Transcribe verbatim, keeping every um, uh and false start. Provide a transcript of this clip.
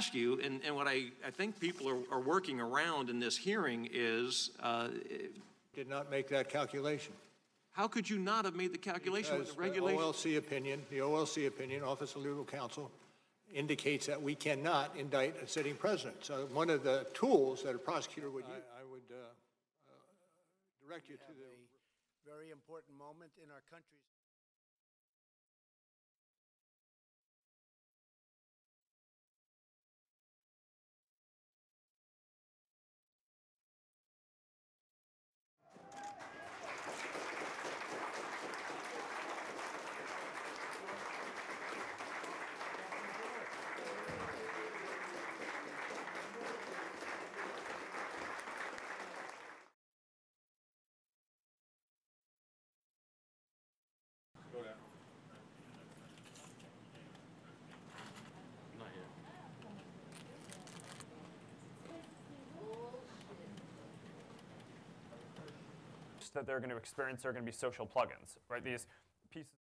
ask you, and, and what I, I think people are, are working around in this hearing is, uh, Did not make that calculation. how could you not have made the calculation with Because the regulation? O L C opinion, the O L C opinion, Office of Legal Counsel, indicates that we cannot indict a sitting president. So one of the tools that a prosecutor would use, I, I would uh, uh, direct you to the very important moment in our country's that they're going to experience are going to be social plugins, right? These pieces.